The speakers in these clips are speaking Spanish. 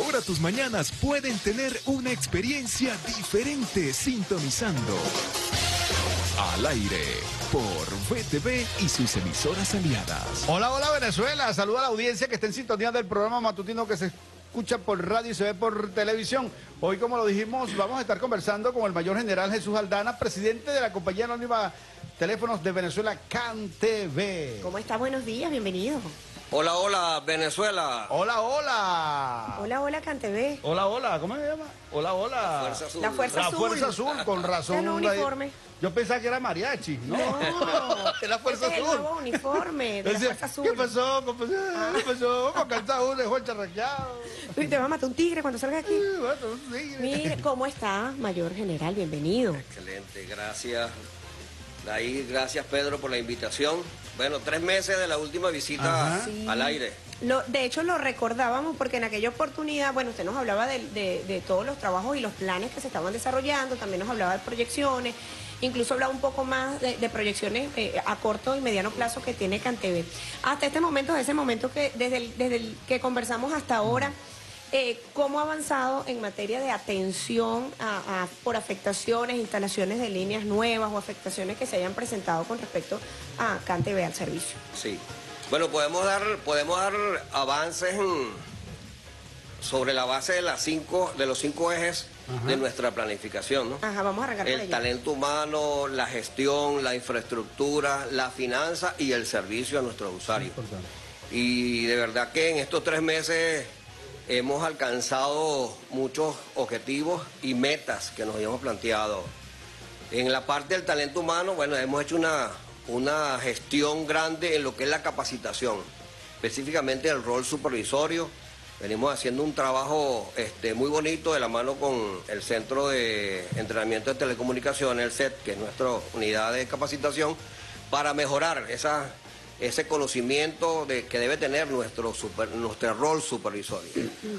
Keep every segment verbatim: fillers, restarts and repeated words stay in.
Ahora tus mañanas pueden tener una experiencia diferente sintonizando Al Aire por V T V y sus emisoras aliadas. Hola, hola Venezuela, saluda a la audiencia que está en sintonía del programa matutino que se escucha por radio y se ve por televisión. Hoy, como lo dijimos, vamos a estar conversando con el mayor general Jesús Aldana, presidente de la compañía anónima Teléfonos de Venezuela, CanTV. ¿Cómo está? Buenos días, bienvenido. Hola, hola, Venezuela. Hola, hola. Hola, hola, CanTV. Hola, hola, ¿cómo se llama? Hola, hola. La Fuerza Azul. La Fuerza La Azul. Fuerza Azul, con razón. Es el uniforme. Yo pensaba que era mariachi, ¿no? No, es la Fuerza ese Azul. Es el nuevo uniforme de la Decía, Fuerza Azul. ¿qué pasó? ¿Qué pasó? ¿Qué pasó? ¿Cómo calza uno? Dejó el charraqueado. Uy, te va a matar un tigre cuando salgas aquí. Sí, bueno, un tigre. Mire, ¿cómo está, mayor general? Bienvenido. Excelente, gracias. Ahí, gracias Pedro por la invitación. Bueno, tres meses de la última visita Sí. al aire. Lo, de hecho, lo recordábamos porque en aquella oportunidad, bueno, usted nos hablaba de, de, de todos los trabajos y los planes que se estaban desarrollando, también nos hablaba de proyecciones, incluso hablaba un poco más de, de proyecciones eh, a corto y mediano plazo que tiene CanTV. Hasta este momento, desde ese momento que, desde el, desde el que conversamos hasta ahora, eh, ¿cómo ha avanzado en materia de atención a, a, por afectaciones, instalaciones de líneas nuevas o afectaciones que se hayan presentado con respecto a CanTV al servicio? Sí. Bueno, podemos dar, podemos dar avances en- sobre la base de las cinco, de los cinco ejes Ajá. de nuestra planificación, ¿no? Ajá, vamos a arrancar por El allá. talento humano, la gestión, la infraestructura, la finanza y el servicio a nuestros usuarios. Importante. Y de verdad que en estos tres meses hemos alcanzado muchos objetivos y metas que nos habíamos planteado. En la parte del talento humano, bueno, hemos hecho una, una gestión grande en lo que es la capacitación, específicamente el rol supervisorio. Venimos haciendo un trabajo este, muy bonito de la mano con el Centro de Entrenamiento de Telecomunicaciones, el C E T, que es nuestra unidad de capacitación, para mejorar esa, ese conocimiento de, que debe tener nuestro, super, nuestro rol supervisorio.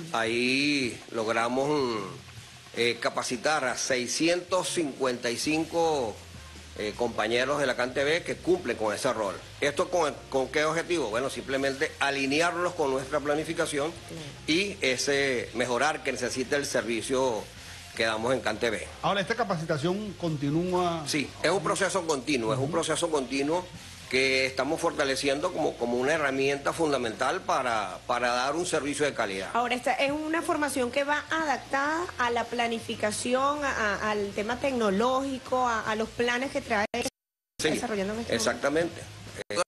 Ahí logramos mm, eh, capacitar a seiscientos cincuenta y cinco eh, compañeros de la CanTV que cumplen con ese rol. ¿Esto con, con qué objetivo? Bueno, simplemente alinearlos con nuestra planificación y ese mejorar que necesita el servicio que damos en CanTV. Ahora, ¿esta capacitación continúa? Sí, es un proceso continuo, es un proceso continuo que estamos fortaleciendo como, como una herramienta fundamental para, para dar un servicio de calidad. Ahora, esta es una formación que va adaptada a la planificación, a- a- al tema tecnológico, a, a los planes que trae Sí, desarrollando en este exactamente. Eh,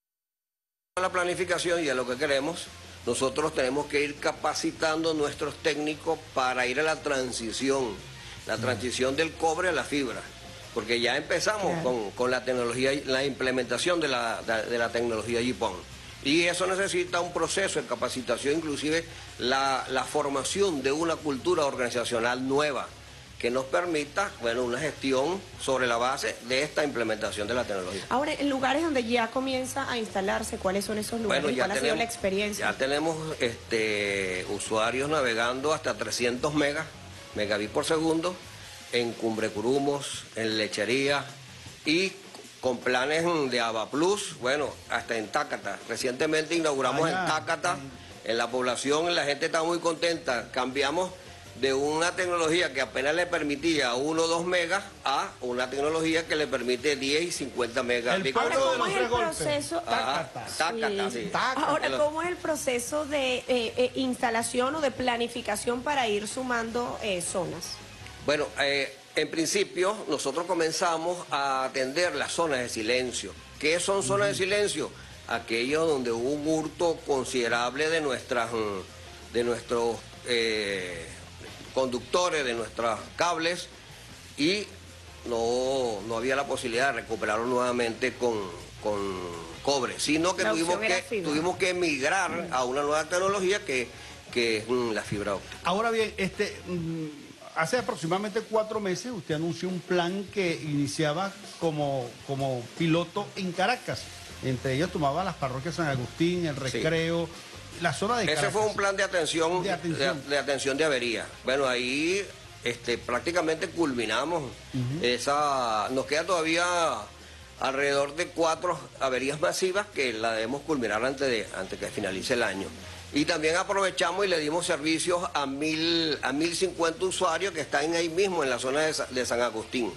la planificación y a lo que queremos, nosotros tenemos que ir capacitando nuestros técnicos para ir a la transición, la transición del cobre a la fibra. Porque ya empezamos Claro. con, con la tecnología, la implementación de la, de, de la tecnología G P O N. Y eso necesita un proceso de capacitación, inclusive la, la formación de una cultura organizacional nueva que nos permita, bueno, una gestión sobre la base de esta implementación de la tecnología. Ahora, en lugares donde ya comienza a instalarse, ¿cuáles son esos lugares Bueno, y ya cuál ha sido tenemos, la experiencia? ya tenemos este, usuarios navegando hasta trescientos megas, megabits por segundo, en Cumbre Curumos, en Lechería y con planes de Ava Plus, bueno, hasta en Tácata. Recientemente inauguramos Allá. en Tácata, en la población, la gente está muy contenta. Cambiamos de una tecnología que apenas le permitía uno o dos megas a una tecnología que le permite diez y cincuenta megas. El Ahora, pueblo de ¿cómo los es tres el golpes. proceso? Ajá, Tácata, sí. Tácata. Ahora, ¿cómo es el proceso de eh, eh, instalación o de planificación para ir sumando eh, zonas? Bueno, eh, en principio nosotros comenzamos a atender las zonas de silencio. ¿Qué son zonas de silencio? Aquellos donde hubo un hurto considerable de nuestras, mm, de nuestros eh, conductores, de nuestros cables, y no, no había la posibilidad de recuperarlo nuevamente con, con cobre, sino que La tuvimos opción era que, fibra. tuvimos que migrar a una nueva tecnología que, que es mm, la fibra óptica. Ahora bien, este, mm, hace aproximadamente cuatro meses usted anunció un plan que iniciaba como, como piloto en Caracas. Entre ellos tomaba las parroquias San Agustín, el Sí. Recreo, la zona de Caracas. Ese fue un plan de atención De de, atención. de atención de avería. Bueno, ahí este, prácticamente culminamos esa. Nos queda todavía alrededor de cuatro averías masivas que la debemos culminar antes de antes que finalice el año. Y también aprovechamos y le dimos servicios a mil, a mil cincuenta usuarios que están ahí mismo en la zona de, de San Agustín.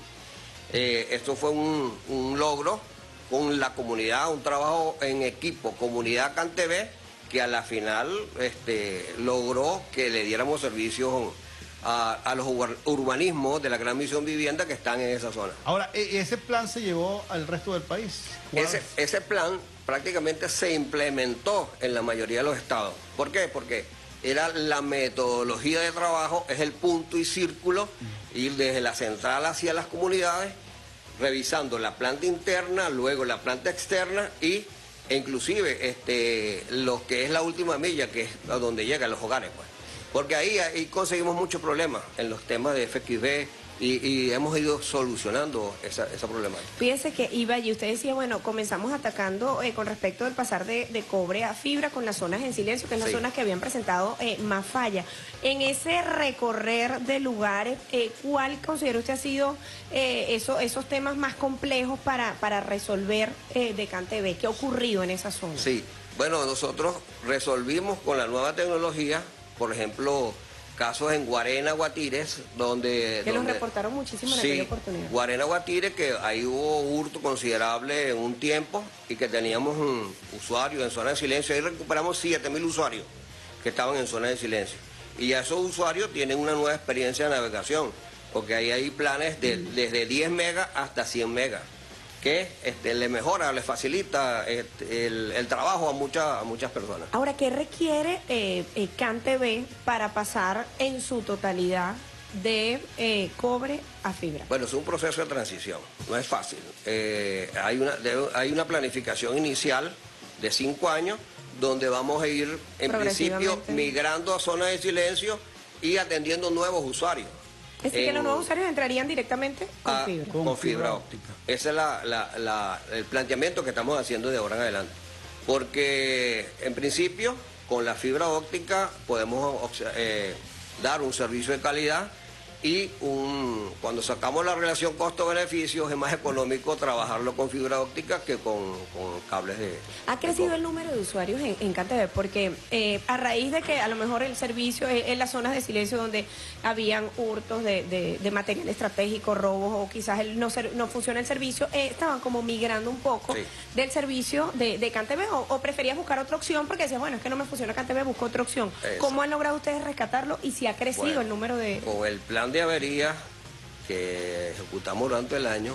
Eh, esto fue un, un logro con la comunidad, un trabajo en equipo, comunidad CanTV, que a la final este, logró que le diéramos servicios a, a los urbanismos de la Gran Misión Vivienda que están en esa zona. Ahora, ¿ese plan se llevó al resto del país? Ese, ese plan prácticamente se implementó en la mayoría de los estados. ¿Por qué? Porque era la metodología de trabajo, es el punto y círculo, ir desde la central hacia las comunidades, revisando la planta interna, luego la planta externa y e inclusive este, lo que es la última milla, que es a donde llegan los hogares, pues. Porque ahí, ahí conseguimos muchos problemas en los temas de F X V y, y hemos ido solucionando esa, esa problemática. Fíjese que iba y usted decía, bueno, comenzamos atacando eh, con respecto del pasar de, de cobre a fibra con las zonas en silencio, que es las Sí. zonas que habían presentado eh, más falla. En ese recorrer de lugares, eh, ¿cuál considera usted ha sido eh, eso, esos temas más complejos para, para resolver eh, de CanTV? ¿Qué ha ocurrido en esa zona? Sí, bueno, nosotros resolvimos con la nueva tecnología, por ejemplo, casos en Guarena, Guatires, donde... Que donde, los reportaron muchísimo en sí, aquella oportunidad. Guarena, Guatires, que ahí hubo hurto considerable en un tiempo y que teníamos un usuario en zona de silencio. Ahí recuperamos siete mil usuarios que estaban en zona de silencio. Y ya esos usuarios tienen una nueva experiencia de navegación, porque ahí hay planes de, desde diez megas hasta cien megas, que este, le mejora, le facilita este, el, el trabajo a, mucha, a muchas personas. Ahora, ¿qué requiere eh, eh, CanTV para pasar en su totalidad de eh, cobre a fibra? Bueno, es un proceso de transición, no es fácil. Eh, hay, una, debe, hay una planificación inicial de cinco años donde vamos a ir, en principio, migrando a zonas de silencio y atendiendo nuevos usuarios. Es decir, que los nuevos usuarios entrarían directamente con a, fibra. Con, con fibra óptica. Ese es la, la, la, el planteamiento que estamos haciendo de ahora en adelante. Porque, en principio, con la fibra óptica podemos eh, dar un servicio de calidad y un, cuando sacamos la relación costo-beneficio es más económico trabajarlo con fibra óptica que con, con cables de... ¿Ha crecido el número de usuarios en, en CanTV? Porque eh, a raíz de que a lo mejor el servicio eh, en las zonas de silencio donde habían hurtos de, de, de material estratégico, robos o quizás el, no, ser, no funciona el servicio, eh, estaban como migrando un poco sí. del servicio de, de CanTV o, o preferías buscar otra opción porque decías, bueno, es que no me funciona CanTV, busco otra opción. Eso. ¿Cómo han logrado ustedes rescatarlo y si ha crecido Bueno, el número de...? Con el plan de avería que ejecutamos durante el año,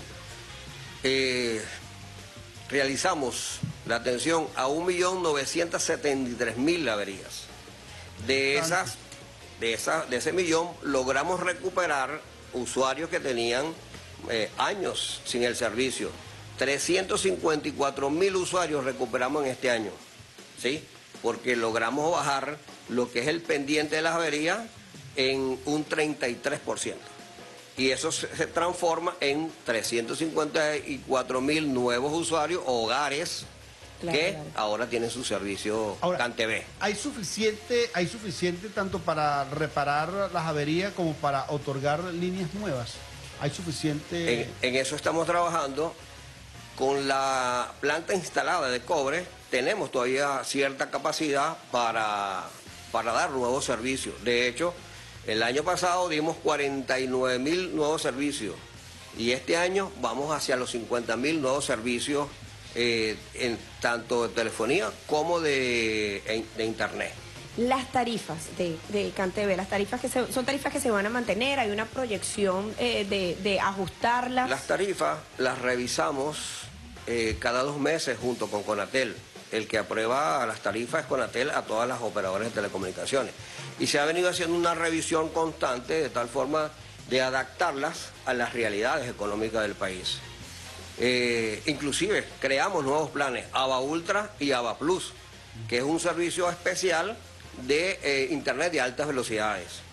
eh, realizamos la atención a un millón novecientos setenta y tres mil averías. De esas, de esas, de ese millón logramos recuperar usuarios que tenían eh, años sin el servicio. trescientos cincuenta y cuatro mil usuarios recuperamos en este año, ¿sí? Porque logramos bajar lo que es el pendiente de las averías en un treinta y tres por ciento. Y eso se, se transforma en trescientos cincuenta y cuatro mil nuevos usuarios, hogares, claro, que claro. ahora tienen su servicio CanTV. ¿Hay suficiente, hay suficiente tanto para reparar las averías como para otorgar líneas nuevas? ¿Hay suficiente...? En, en eso estamos trabajando. Con la planta instalada de cobre tenemos todavía cierta capacidad para, para dar nuevos servicios. De hecho, el año pasado dimos cuarenta y nueve mil nuevos servicios y este año vamos hacia los cincuenta mil nuevos servicios, eh, en tanto de telefonía como de, de internet. Las tarifas de, de CanTV, las tarifas que se, son tarifas que se van a mantener, hay una proyección eh, de, de ajustarlas. Las tarifas las revisamos eh, cada dos meses junto con Conatel. El que aprueba las tarifas es Conatel a todas las operadoras de telecomunicaciones. Y se ha venido haciendo una revisión constante de tal forma de adaptarlas a las realidades económicas del país. Eh, inclusive creamos nuevos planes, AVA Ultra y AVA Plus, que es un servicio especial de eh, internet de altas velocidades.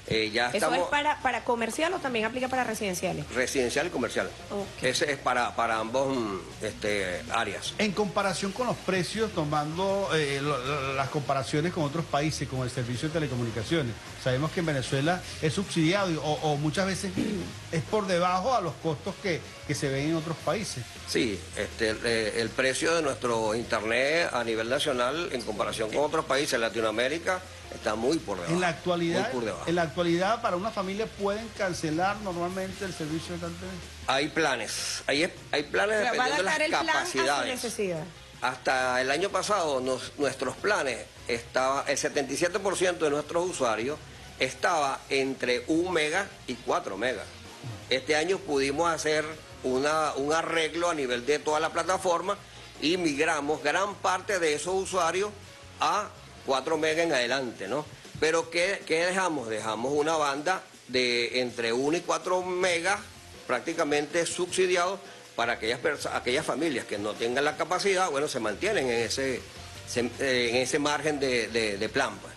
Eh, ya ¿Eso estamos... es para, para comercial o también aplica para residenciales? Residencial y comercial. Okay. Ese es para, para ambos este, áreas. En comparación con los precios, tomando eh, lo, lo, las comparaciones con otros países, con el servicio de telecomunicaciones, sabemos que en Venezuela es subsidiado o, o muchas veces es por debajo a los costos que, que se ven en otros países. Sí, este, el, el precio de nuestro internet a nivel nacional en comparación con otros países en Latinoamérica está muy por debajo. En la actualidad, muy por debajo. en la actualidad para una familia pueden cancelar normalmente el servicio de cable. Hay planes, hay, hay planes Pero va a dependiendo de adaptar las el plan a su capacidades. necesidad. Hasta el año pasado nos, nuestros planes estaba el setenta y siete por ciento de nuestros usuarios estaba entre un mega y cuatro megas. Este año pudimos hacer una, un arreglo a nivel de toda la plataforma y migramos gran parte de esos usuarios a cuatro megas en adelante, ¿no? Pero ¿qué, qué dejamos? Dejamos una banda de entre uno y cuatro megas prácticamente subsidiados para aquellas, aquellas familias que no tengan la capacidad, bueno, se mantienen en ese, se, eh, en ese margen de, de, de plan, pues.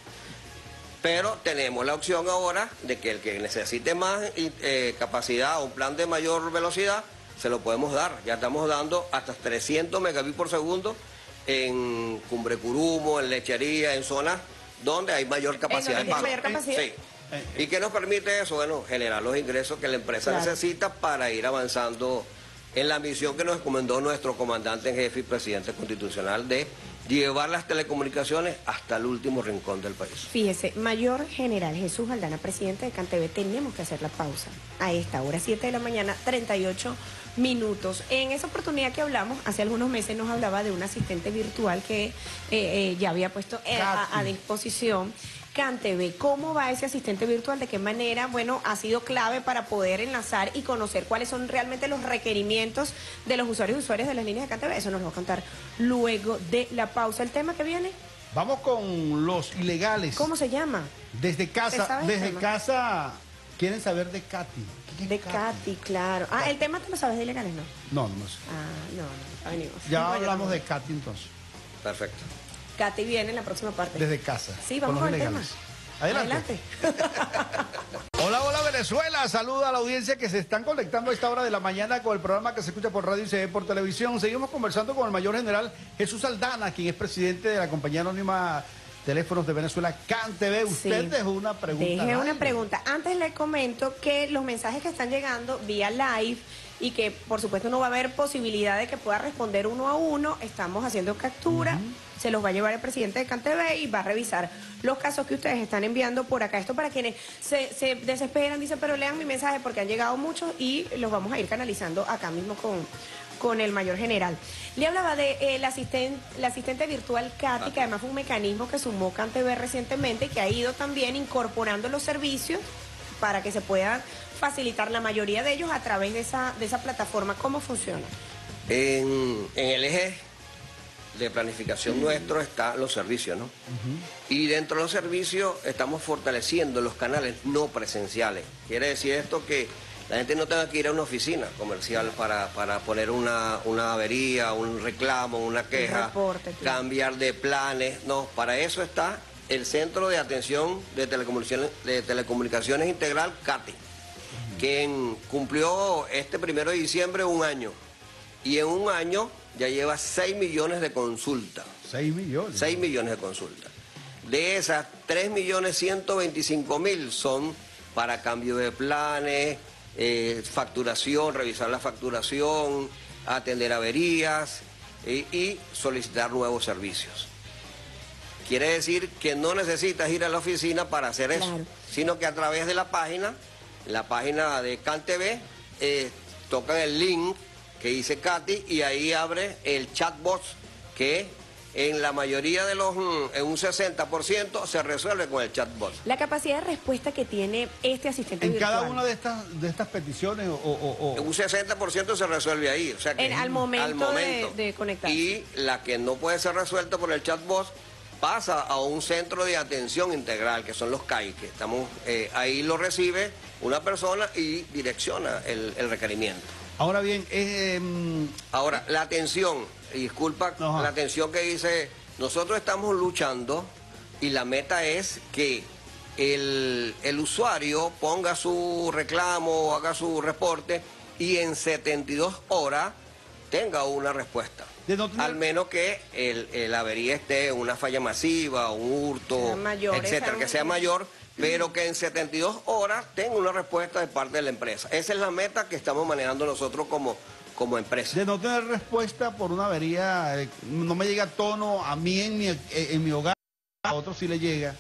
Pero tenemos la opción ahora de que el que necesite más eh, capacidad o un plan de mayor velocidad, se lo podemos dar. Ya estamos dando hasta trescientos megabits por segundo en Cumbre Curumo, en Lechería, en zonas donde hay mayor capacidad de pago. Mayor capacidad. Sí. ¿Y qué nos permite eso? Bueno, generar los ingresos que la empresa claro. necesita para ir avanzando en la misión que nos encomendó nuestro comandante en jefe y presidente constitucional de llevar las telecomunicaciones hasta el último rincón del país. Fíjese, Mayor General Jesús Aldana, presidente de CanTV, tenemos que hacer la pausa a esta hora, siete de la mañana, treinta y ocho minutos. En esa oportunidad que hablamos, hace algunos meses nos hablaba de un asistente virtual que eh, eh, ya había puesto eh, a, a disposición CanTV. ¿Cómo va ese asistente virtual? ¿De qué manera? Bueno, ha sido clave para poder enlazar y conocer cuáles son realmente los requerimientos de los usuarios y usuarias de las líneas de CanTV. Eso nos lo va a contar luego de la pausa. ¿El tema que viene? Vamos con los ilegales. ¿Cómo se llama? Desde casa, desde casa, quieren saber de Katy. De Katy? Katy, claro. Ah, el tema te lo sabes de ilegales, ¿no? No, no sé. Ah, no, no, venimos. Ya no, hablamos de Katy entonces. Perfecto. Katy viene en la próxima parte. Desde casa. Sí, vamos con, con el tema. Adelante. Adelante. Hola, hola Venezuela. Saluda a la audiencia que se están conectando a esta hora de la mañana con el programa que se escucha por radio y se ve por televisión. Seguimos conversando con el mayor general Jesús Aldana, quien es presidente de la compañía anónima Teléfonos de Venezuela, CanTV. Usted sí. dejó una pregunta. Dejé una pregunta. Antes le comento que los mensajes que están llegando vía live y que por supuesto no va a haber posibilidad de que pueda responder uno a uno, estamos haciendo captura, uh-huh. se los va a llevar el presidente de CanTV y va a revisar los casos que ustedes están enviando por acá. Esto para quienes se, se desesperan, dicen, pero lean mi mensaje porque han llegado muchos y los vamos a ir canalizando acá mismo con, con el mayor general. Le hablaba de eh, la, asisten, la asistente virtual Katy, que además fue un mecanismo que sumó CanTV recientemente, que ha ido también incorporando los servicios para que se puedan facilitar la mayoría de ellos a través de esa, de esa plataforma. ¿Cómo funciona? En, en el eje de planificación uh-huh. nuestro están los servicios, ¿no? Uh-huh. Y dentro de los servicios estamos fortaleciendo los canales no presenciales. Quiere decir esto que la gente no tenga que ir a una oficina comercial para, para poner una, una avería, un reclamo, una queja, reporte, cambiar de planes. No, para eso está el Centro de Atención de Telecomunicaciones, de Telecomunicaciones Integral, Katy, quien cumplió este primero de diciembre un año. Y en un año ya lleva seis millones de consultas. seis millones. seis millones de consultas. De esas, tres millones ciento veinticinco mil son para cambio de planes, eh, facturación, revisar la facturación, atender averías eh, y solicitar nuevos servicios. Quiere decir que no necesitas ir a la oficina para hacer eso, claro. sino que a través de la página, la página de CanTV, eh, tocan el link que dice Katy y ahí abre el chatbot que en la mayoría de los, en un sesenta por ciento se resuelve con el chatbot. La capacidad de respuesta que tiene este asistente en virtual. cada una de estas de estas peticiones o, o, o... un sesenta por ciento se resuelve ahí, o sea que en, al momento, al momento de, de conectarse. Y la que no puede ser resuelta por el chatbot pasa a un centro de atención integral, que son los C A I, que estamos, eh, ahí lo recibe una persona y direcciona el, el requerimiento. Ahora bien, eh, ahora la atención, disculpa, Ajá. la atención que dice, nosotros estamos luchando y la meta es que el, el usuario ponga su reclamo o haga su reporte y en setenta y dos horas tenga una respuesta. No tener... Al menos que el, el avería esté en una falla masiva, un hurto, mayor, etcétera, que sea mayor, pero que en setenta y dos horas tenga una respuesta de parte de la empresa. Esa es la meta que estamos manejando nosotros como, como empresa. De no tener respuesta por una avería, eh, no me llega tono a mí en mi, eh, en mi hogar, a otros sí le llega.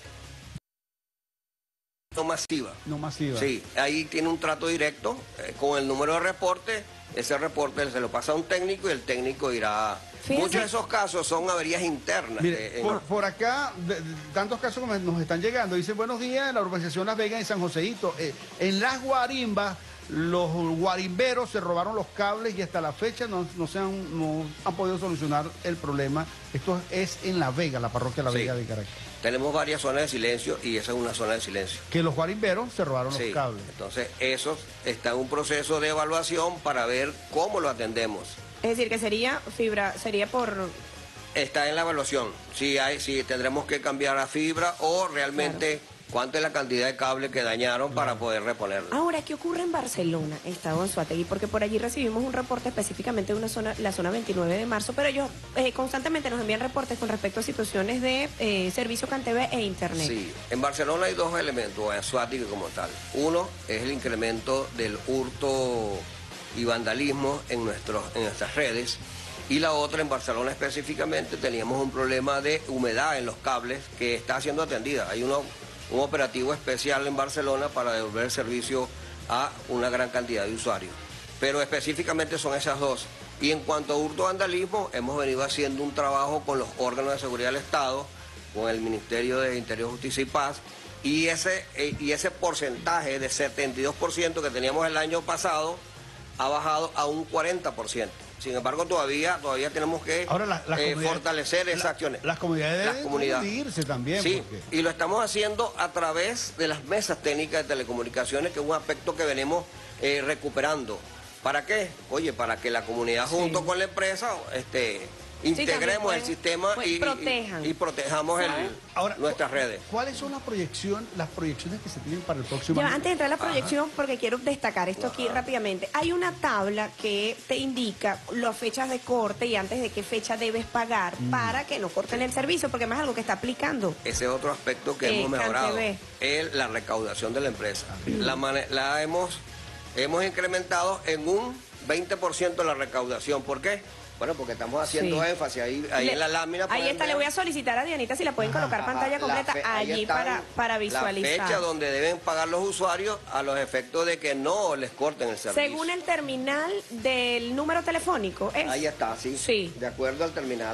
No masiva. No masiva. Sí, ahí tiene un trato directo eh, con el número de reporte. Ese reporte se lo pasa a un técnico y el técnico irá... Fíjense. Muchos de esos casos son averías internas. Mire, de, en... por, por acá, de, de, tantos casos como nos están llegando. Dice, buenos días, en la urbanización Las Vegas en San Joseito. Eh, en Las Guarimbas, los guarimberos se robaron los cables y hasta la fecha no, no, se han, no han podido solucionar el problema. Esto es en La Vega, la parroquia La Vega sí. de Caracas. Tenemos varias zonas de silencio y esa es una zona de silencio. Que los guarimberos se robaron sí. los cables. Entonces, eso está en un proceso de evaluación para ver cómo lo atendemos. Es decir, que sería fibra, sería por... Está en la evaluación. Si hay, si tendremos que cambiar a fibra o realmente... Claro. ¿Cuánto es la cantidad de cable que dañaron para poder reponerlo? Ahora, ¿qué ocurre en Barcelona, Estado Anzoátegui? Porque por allí recibimos un reporte específicamente de una zona, la zona veintinueve de marzo, pero ellos eh, constantemente nos envían reportes con respecto a situaciones de eh, servicio CanTV e Internet. Sí, en Barcelona hay dos elementos, en Anzoátegui como tal. Uno es el incremento del hurto y vandalismo en, nuestros, en nuestras redes. Y la otra, en Barcelona específicamente, teníamos un problema de humedad en los cables que está siendo atendida. Hay uno... un operativo especial en Barcelona para devolver el servicio a una gran cantidad de usuarios. Pero específicamente son esas dos. Y en cuanto a hurto vandalismo, hemos venido haciendo un trabajo con los órganos de seguridad del Estado, con el Ministerio de Interior, Justicia y Paz, y ese, y ese porcentaje de setenta y dos por ciento que teníamos el año pasado ha bajado a un cuarenta por ciento. Sin embargo, todavía todavía tenemos que Ahora, la, la eh, fortalecer esas la, acciones. Las comunidades deben unirse también. Sí, porque... y lo estamos haciendo a través de las mesas técnicas de telecomunicaciones, que es un aspecto que venimos eh, recuperando. ¿Para qué? Oye, para que la comunidad sí. junto con la empresa este, integremos sí, el sistema pues, y, protejan. y, y protejamos el, Ahora, nuestras redes. ¿Cuáles son las proyecciones, las proyecciones que se tienen para el próximo ya, año? Antes de entrar a la proyección, Ajá. porque quiero destacar esto Ajá. aquí rápidamente. Hay una tabla que te indica las fechas de corte y antes de qué fecha debes pagar mm. para que no corten el servicio, porque además es algo que está aplicando. Ese es otro aspecto que eh, hemos mejorado. Es la recaudación de la empresa. Mm. La, la hemos, hemos incrementado en un veinte por ciento la recaudación. ¿Por qué? Bueno, porque estamos haciendo sí. énfasis ahí, ahí le, en la lámina. Ahí está, ver. Le voy a solicitar a Dianita si la pueden Ajá. colocar pantalla completa fe, allí para, para visualizar. La fecha donde deben pagar los usuarios a los efectos de que no les corten el servicio. Según el terminal del número telefónico, ¿es? Ahí está, sí. Sí. De acuerdo al terminal,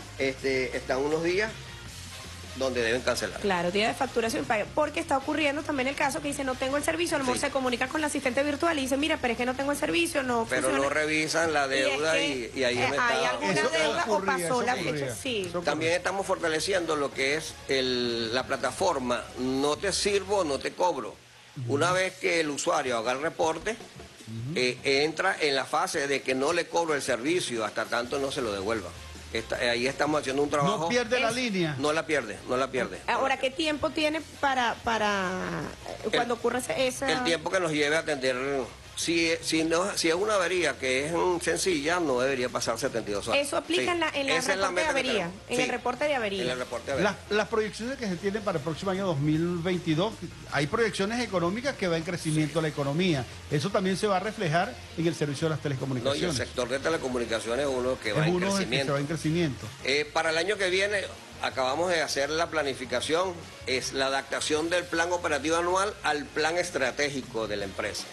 este, están unos días donde deben cancelar. Claro, día de facturación, porque está ocurriendo también el caso que dice no tengo el servicio, a lo mejor sí. se comunican con la asistente virtual y dicen mira, pero es que no tengo el servicio, no pero funciona. no revisan la deuda y, es que, y, y ahí eh, está. ¿Hay alguna eso deuda ocurría, o pasó la ocurría. fecha? Sí. También estamos fortaleciendo lo que es el, la plataforma no te sirvo, no te cobro. Uh-huh. Una vez que el usuario haga el reporte, uh-huh. eh, entra en la fase de que no le cobro el servicio hasta tanto no se lo devuelva. Está, ahí estamos haciendo un trabajo. No pierde es, la línea. No la pierde, no la pierde. Ahora, ¿qué tiempo tiene para, para cuando el, ocurre esa...? El tiempo que nos lleve a atender... Si, si, no, si es una avería que es sencilla, no debería pasar setenta y dos horas. ¿Eso aplica sí. en, la, en la reporte la de avería? En sí. el reporte de avería. En el reporte de avería. Las, las proyecciones que se tienen para el próximo año dos mil veintidós, hay proyecciones económicas que va en crecimiento sí. la economía. Eso también se va a reflejar en el servicio de las telecomunicaciones. No, y el sector de telecomunicaciones es uno que va, es en, uno crecimiento. Que se va en crecimiento. Eh, para el año que viene... Acabamos de hacer la planificación, es la adaptación del plan operativo anual al plan estratégico de la empresa.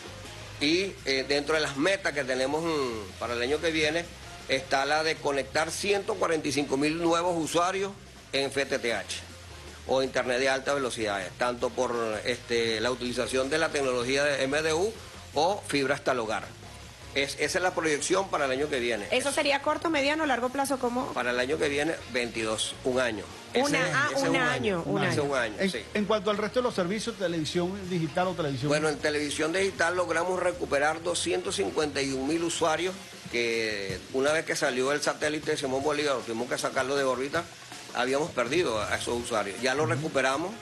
Y eh, dentro de las metas que tenemos mmm, para el año que viene está la de conectar ciento cuarenta y cinco mil nuevos usuarios en F T T H o Internet de alta velocidad, tanto por este, la utilización de la tecnología de M D U o fibra hasta el hogar. Es, esa es la proyección para el año que viene. ¿Eso sería corto, mediano, largo plazo? ¿Cómo? Para el año que viene, veintidós, un año. Una, ese, ah, ese un, un año, año, un año. Un año en, sí. en cuanto al resto de los servicios, televisión digital o televisión... Bueno, en televisión digital logramos recuperar doscientos cincuenta y un mil usuarios que una vez que salió el satélite de Simón Bolívar, tuvimos que sacarlo de órbita, habíamos perdido a esos usuarios. Ya lo recuperamos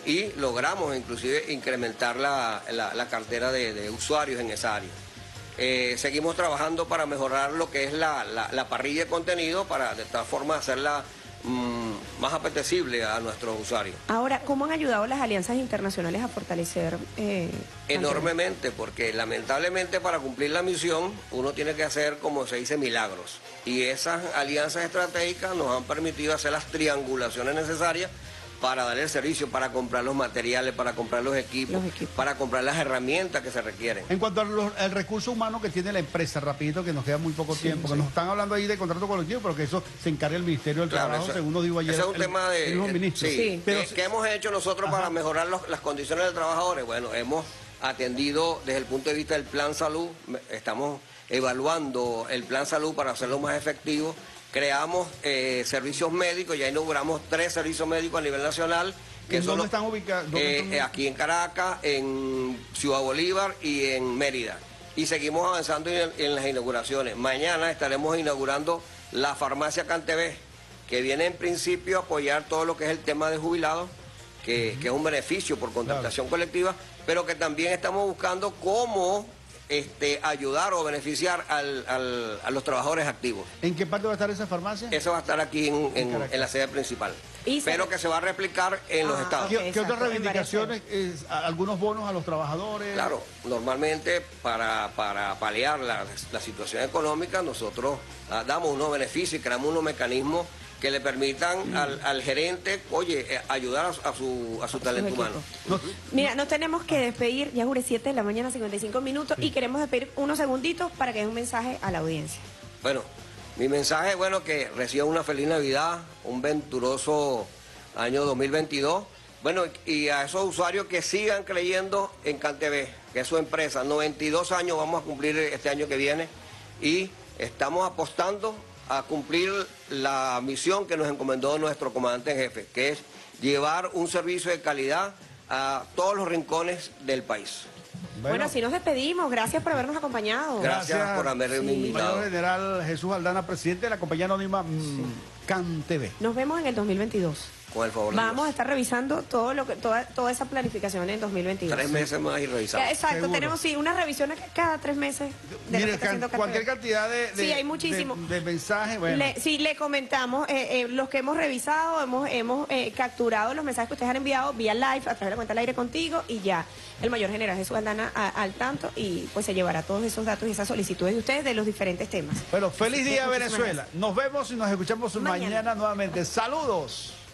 y logramos inclusive incrementar la, la, la cartera de, de usuarios en esa área. Eh, seguimos trabajando para mejorar lo que es la, la, la parrilla de contenido para de tal forma hacerla mmm, más apetecible a nuestros usuarios. Ahora, ¿cómo han ayudado las alianzas internacionales a fortalecer? Eh, Enormemente, porque lamentablemente para cumplir la misión uno tiene que hacer, como se dice, milagros. Y esas alianzas estratégicas nos han permitido hacer las triangulaciones necesarias para dar el servicio, para comprar los materiales, para comprar los equipos, los equipos. para comprar las herramientas que se requieren. En cuanto al, al recurso humano que tiene la empresa, rapidito, que nos queda muy poco sí, tiempo, sí. que nos están hablando ahí de contrato colectivo, pero que eso se encarga el Ministerio del claro, Trabajo, eso, según nos dijo ayer ese es un el, tema de, el ministro. Sí, sí. Pero, ¿Qué hemos hecho nosotros Ajá. para mejorar los, las condiciones de los trabajadores? Bueno, hemos atendido desde el punto de vista del plan salud, estamos evaluando el plan salud para hacerlo más efectivo. Creamos eh, servicios médicos, ya inauguramos tres servicios médicos a nivel nacional. Que ¿Dónde son, están ubicados? Eh, están... Aquí en Caracas, en Ciudad Bolívar y en Mérida. Y seguimos avanzando en, en las inauguraciones. Mañana estaremos inaugurando la farmacia Cantebé, que viene en principio a apoyar todo lo que es el tema de jubilados, que, uh-huh. que es un beneficio por contratación claro. colectiva, pero que también estamos buscando cómo este, ayudar o beneficiar al, al, a los trabajadores activos. ¿En qué parte va a estar esa farmacia? Eso va a estar aquí en, en, en la sede principal. Pero que se va a replicar en ah, los estados. ¿Qué, ¿qué otras reivindicaciones? Es, ¿Algunos bonos a los trabajadores? Claro, normalmente para, para paliar la, la situación económica nosotros ah, damos unos beneficios y creamos unos mecanismos que le permitan mm. al, al gerente, oye, eh, ayudar a, a su, a su talento humano. No. Mira, nos tenemos que despedir, ya jure siete de la mañana, cincuenta y cinco minutos, sí. y queremos despedir unos segunditos para que dé un mensaje a la audiencia. Bueno, mi mensaje es bueno que reciban una feliz Navidad, un venturoso año dos mil veintidós. Bueno, y a esos usuarios que sigan creyendo en Cantebé, que es su empresa. noventa y dos años vamos a cumplir este año que viene y estamos apostando a cumplir la misión que nos encomendó nuestro comandante en jefe, que es llevar un servicio de calidad a todos los rincones del país. Bueno, bueno, así nos despedimos. Gracias por habernos acompañado. Gracias, Gracias por haberme sí. invitado. Mayor General Jesús Aldana, presidente de la compañía anónima sí. Cantebé. Nos vemos en el dos mil veintidós. Con el favor Vamos de a estar revisando todo lo que toda, toda esa planificación en dos mil veintidós. Tres meses más y revisamos. Exacto, Seguro. Tenemos sí unas revisiones cada tres meses. De Mire, can, cualquier cantidad de, de, sí, hay muchísimo. de, de mensajes. Bueno. Le, sí, le comentamos, eh, eh, los que hemos revisado, hemos, hemos eh, capturado los mensajes que ustedes han enviado vía live, a través de la cuenta al aire contigo, y ya el mayor general Jesús Aldana a, al tanto, y pues se llevará todos esos datos y esas solicitudes de ustedes de los diferentes temas. Bueno, feliz Así día que, Venezuela. Nos vemos y nos escuchamos mañana, mañana nuevamente. Saludos.